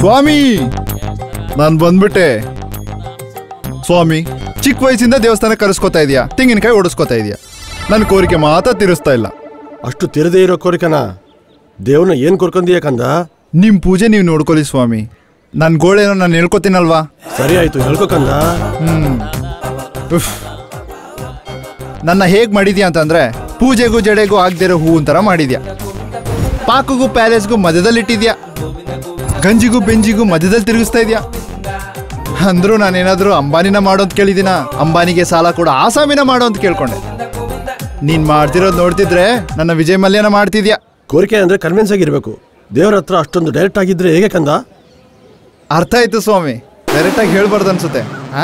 ಸ್ವಾಮಿ ನಾನು ಬಂದ್ಬಿಟ್ಟೆ. ಸ್ವಾಮಿ, ಚಿಕ್ಕ ವಯಸ್ಸಿಂದ ದೇವಸ್ಥಾನ ಕರೆಸ್ಕೋತಾ ಇದೆಯಾ, ತೆಂಗಿನಕಾಯಿ ಓಡಿಸ್ಕೋತಾ ಇದೆಯಾ, ನನ್ನ ಕೋರಿಕೆ ಮಾತ್ರ ತೀರಿಸ್ತಾ ಇಲ್ಲ. ಅಷ್ಟು ತಿರದೇ ಇರೋ ಕೋರಿಕೆನ ದೇವ್ರನ್ನ ಏನ್ ಕೋರ್ಕೊಂಡೀಯ ಕಂದ? ನಿಮ್ ಪೂಜೆ ನೀವು ನೋಡ್ಕೊಳ್ಳಿ ಸ್ವಾಮಿ. ನನ್ನ ಗೋಳೇನೋ ನಾನು ಹೇಳ್ಕೊತೀನಲ್ವಾ? ಸರಿ ಆಯ್ತು, ಹೇಳ್ಕೊಕಂದ. ನನ್ನ ಹೇಗ್ ಮಾಡಿದ್ಯಾ ಅಂತಂದ್ರೆ ಪೂಜೆಗೂ ಜಡೆಗೂ ಆಗದಿರೋ ಹೂವಿನ ತರ ಮಾಡಿದ್ಯಾ. ಪಾಕಗೂ ಪ್ಯಾಲೇಸ್ಗೂ ಮಧ್ಯದಲ್ಲಿ ಇಟ್ಟಿದ್ಯಾ, ಗಂಜಿಗೂ ಬೆಂಜಿಗೂ ಮಧ್ಯದಲ್ಲಿ ತಿರುಗಿಸ್ತಾ ಇದೆಯಾ. ಅಂದ್ರೂ ನಾನೇನಾದ್ರೂ ಅಂಬಾನಿನ ಮಾಡೋ ಅಂತ ಕೇಳಿದಿನ? ಅಂಬಾನಿಗೆ ಸಾಲ ಕೂಡ ಆಸಾಮಿನ ಮಾಡೋ ಅಂತ ಕೇಳ್ಕೊಂಡೆ. ನೀನ್ ಮಾಡ್ತಿರೋದು ನೋಡ್ತಿದ್ರೆ ನನ್ನ ವಿಜಯ್ ಮಲ್ಯನ ಮಾಡ್ತಿದ್ಯಾ. ಕೋರಿಕೆ ಅಂದ್ರೆ ಕನ್ವಿನ್ಸ್ ಆಗಿರ್ಬೇಕು. ದೇವ್ರ ಹತ್ರ ಅಷ್ಟೊಂದು ಡೈರೆಕ್ಟ್ ಆಗಿದ್ರೆ ಹೇಗೆ ಕಂದ? ಅರ್ಥ ಆಯ್ತು ಸ್ವಾಮಿ, ಡೈರೆಕ್ಟ್ ಆಗಿ ಹೇಳ್ಬಾರ್ದು ಅನ್ಸುತ್ತೆ.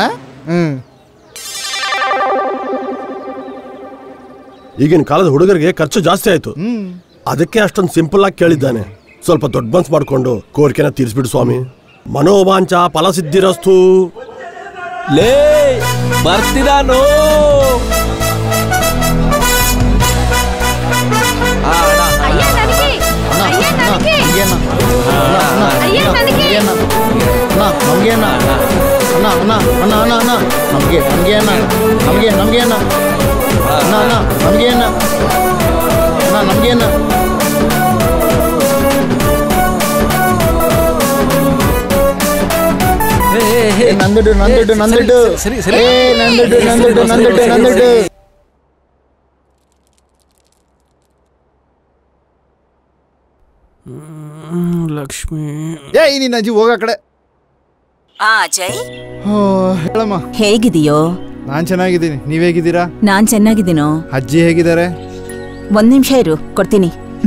ಈಗಿನ ಕಾಲದ ಹುಡುಗರಿಗೆ ಖರ್ಚು ಜಾಸ್ತಿ ಆಯ್ತು, ಅದಕ್ಕೆ ಅಷ್ಟೊಂದು ಸಿಂಪಲ್ ಆಗಿ ಕೇಳಿದ್ದಾನೆ. ಸ್ವಲ್ಪ ದೊಡ್ಡ ಮನ್ಸು ಮಾಡ್ಕೊಂಡು ಕೋರಿಕೆನ ತೀರಿಸ್ಬಿಡು ಸ್ವಾಮಿ. ಮನೋವಾಂಚ ಫಲಸಿದ್ಧಿರಸ್ತು. ಲೇ ಬರ್ತಿದಾನು. ನಂದುಡು ನಂದುಡು ನಂದುಡು ನಂದುಡು ನಂದುಡು ನಂದುಡು ನಂದುಡು. ಲಕ್ಷ್ಮಿ, ಏಯ್ ನಿನ್ನ ಅಜ್ಜಿ ಹೋಗ ಕಡೆ. ಅಜಯ್, ಹೇಳಮ್ಮ. ಹೇಗಿದೆಯೋ? ನಾನ್ ಚೆನ್ನಾಗಿದ್ದೀನಿ, ನೀವ್ ಹೇಗಿದ್ದೀರಾ? ನಾನ್ ಚೆನ್ನಾಗಿದ್ದೀನೋ. ಅಜ್ಜಿ ಹೇಗಿದ್ದಾರೆ? ಒಂದ್ ನಿಮಿಷ ಇರು, ಕೊಡ್ತೀನಿ.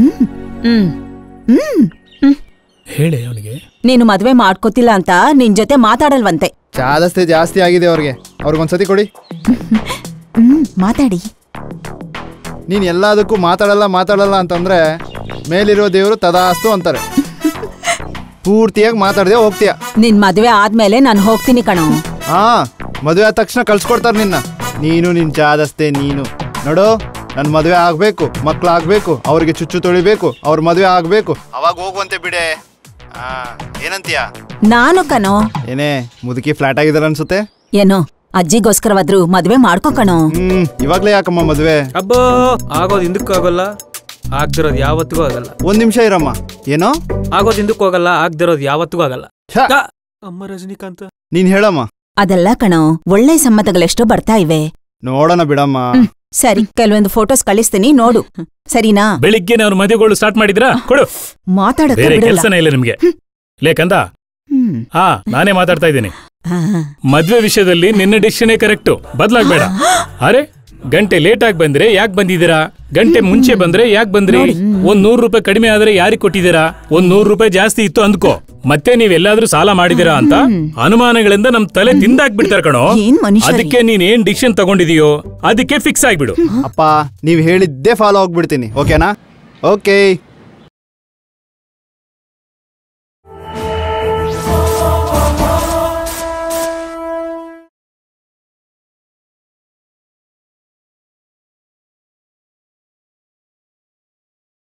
ಹೇಳಿ ಅವನಿಗೆ. ನೀನು ಮದ್ವೆ ಮಾಡ್ಕೋತಿಲ್ಲ ಅಂತ ನಿನ್ ಜೊತೆ ಮಾತಾಡಲ್ವಂತೆ. ಚಾದಸ್ತೆ ಜಾಸ್ತಿ ಆಗಿದೆ ಅವ್ರಿಗೆ. ಅವ್ರಿಗೊಂದ್ಸತಿ ಕೊಡಿ. ಮಾತಾಡಿ. ನೀನ್ ಎಲ್ಲದಕ್ಕೂ ಮಾತಾಡಲ್ಲ ಅಂತಂದ್ರೆ ಮೇಲಿರೋ ದೇವರು ತದಾಸ್ತು ಅಂತಾರೆ. ಪೂರ್ತಿಯಾಗಿ ಮಾತಾಡದೆ ಹೋಗ್ತೀಯ. ನಿನ್ ಮದ್ವೆ ಆದ್ಮೇಲೆ ನಾನು ಹೋಗ್ತೀನಿ ಕಣೋ. ಮದುವೆ ಆದ ತಕ್ಷಣ ಕಳ್ಸ್ಕೊಡ್ತಾರ ನಿನ್ನ. ನೀನು ನಿನ್ ಚಾದಸ್ತೆ ನೀನು ನೋಡು. ನನ್ ಮದ್ವೆ ಆಗ್ಬೇಕು, ಮಕ್ಳಾಗ್ಬೇಕು, ಅವ್ರಿಗೆ ಚುಚ್ಚು ತೊಳಿಬೇಕು, ಅವ್ರ ಮದ್ವೆ ಆಗ್ಬೇಕು, ಅವಾಗ ಹೋಗುವಂತೆ ಬಿಡೆ. ಏನಂತೀಯ? ನಾನು ಕಣೋ. ಏನೇ ಮುದುಕಿ ಫ್ಲಾಟ್ ಆಗಿದಾರ ಅನ್ಸುತ್ತೆ. ಏನೋ ಅಜ್ಜಿಗೋಸ್ಕರವಾದ್ರು ಮದ್ವೆ ಮಾಡ್ಕೋ ಕಣೋ. ಇವಾಗ್ಲೇ ಯಾಕಮ್ಮ ಮದ್ವೆ? ಅಬ್ಬೋ, ಆಗೋದ್ ಹಿಂದಕ್ಕೂ ಆಗೋಲ್ಲ, ಆಗ್ದಿರೋದು ಯಾವತ್ತಿಗೂ ಆಗಲ್ಲ. ಒಂದ್ ನಿಮಿಷ ಇರಮ್ಮ. ಏನೋ ಆಗೋದ್ ಹಿಂದಕ್ಕೂ ಆಗಲ್ಲ, ಆಗ್ದಿರೋದು ಯಾವತ್ತಿಗೂ ಆಗಲ್ಲ. ಅಮ್ಮ ರಜನಿಕಾಂತ, ನೀನ್ ಹೇಳಮ್ಮ. ಅದೆಲ್ಲ ಕಣೋ, ಒಳ್ಳೆ ಸಂಬಂಧಗಳೆಷ್ಟೋ ಬರ್ತಾ ಇವೆ. ನೋಡೋಣ ಬಿಡಮ್ಮ. ಸರಿ, ಕೆಲವೊಂದು ಫೋಟೋಸ್ ಕಳಿಸ್ತೀನಿ, ನೋಡು. ಸರಿನಾ? ಬೆಳಿಗ್ಗೆನೆ ಅವ್ರ ಮದುವೆಗಳು ಸ್ಟಾರ್ಟ್ ಮಾಡಿದ್ರಾ? ಕೊಡು. ಮಾತಾಡೋಕೆ ಕೆಲಸನೇ ಇಲ್ಲ ನಿಮ್ಗೆ. ಲೇಕಂದ ನಾನೇ ಮಾತಾಡ್ತಾ ಇದ್ದೀನಿ. ಮದ್ವೆ ವಿಷಯದಲ್ಲಿ ನಿನ್ನ ಡಿಸಿಷನ್ ಕರೆಕ್ಟ್, ಬದಲಾಗ್ಬೇಡ. ಅರೆ, ಗಂಟೆ ಲೇಟ್ ಆಗಿ ಬಂದ್ರೆ ಯಾಕೆ ಬಂದಿದ್ದೀರಾ? ಗಂಟೆ ಮುಂಚೆ ಬಂದ್ರೆ ಯಾಕೆ ಬಂದ್ರಿ? ಒಂದ್ 100 ರೂಪಾಯಿ ಕಡಿಮೆ ಆದ್ರೆ ಯಾರಿಗೆ ಕೊಟ್ಟಿದ್ದೀರಾ? ಒಂದ್ 100 ರೂಪಾಯಿ ಜಾಸ್ತಿ ಇತ್ತು ಅಂದ್ಕೋ, ಮತ್ತೆ ನೀವೆಲ್ಲಾದ್ರೂ ಸಾಲ ಮಾಡಿದೀರಾ ಅಂತ ಅನುಮಾನಗಳಿಂದ ನಮ್ ತಲೆ ತಿಂದಾಕ್ಬಿಡ್ತಾರ ಕಣೋ. ಅದಕ್ಕೆ ನೀನ್ ಏನ್ ಡಿಸಿಷನ್ ತಗೊಂಡಿದೀಯೋ ಅದಕ್ಕೆ ಫಿಕ್ಸ್ ಆಗ್ಬಿಡು. ಅಪ್ಪ, ನೀವ್ ಹೇಳಿದ್ದೇ ಫಾಲೋ ಆಗ್ಬಿಡ್ತೀನಿ, ಓಕೆನಾ? ಓಕೆ.